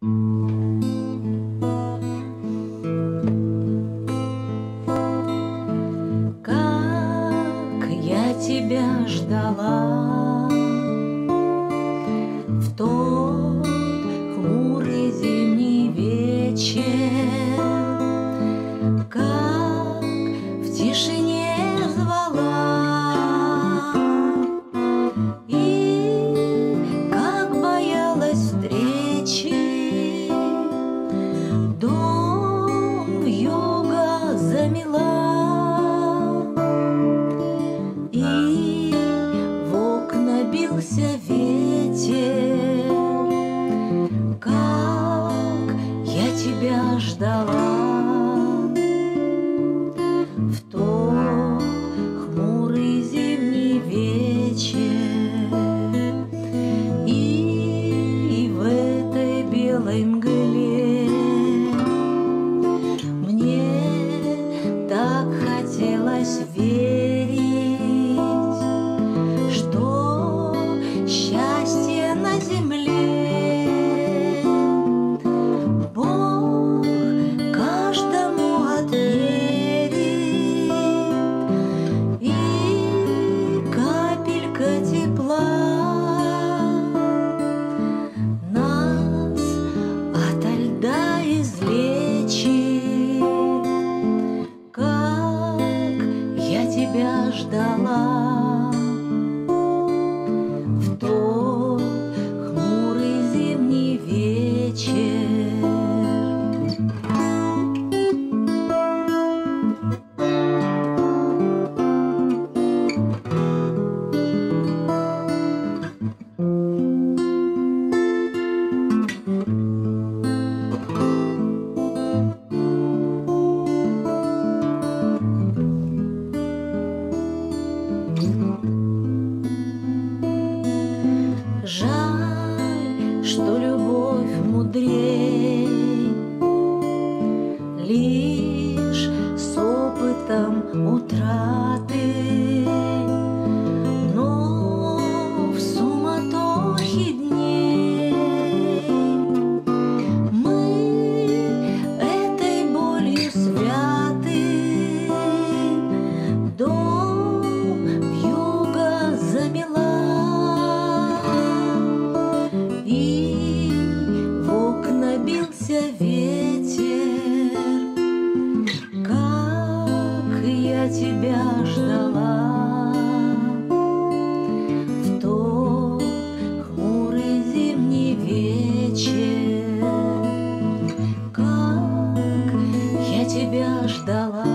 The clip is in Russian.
Как я тебя ждала в тот хмурый зимний вечер, как в тишине звала и как боялась встречи, дом вьюга замела. И в окна бился ветер, как я тебя ждала в тот хмурый зимний вечер. И в этой белой мгле мне так хотелось верить, что счастье на земле Бог каждому отмерит, и капелька тепла нас ото льда излечит. Как я тебя ждала в тот хмурый зимний вечер. Жаль, что любовь мудрей лишь с опытом утраты, но в суматохе дней мы этой болью святы. Дом вьюга замела, и в окна бился ветер. Как я тебя ждала в тот хмурый зимний вечер. Как я тебя ждала.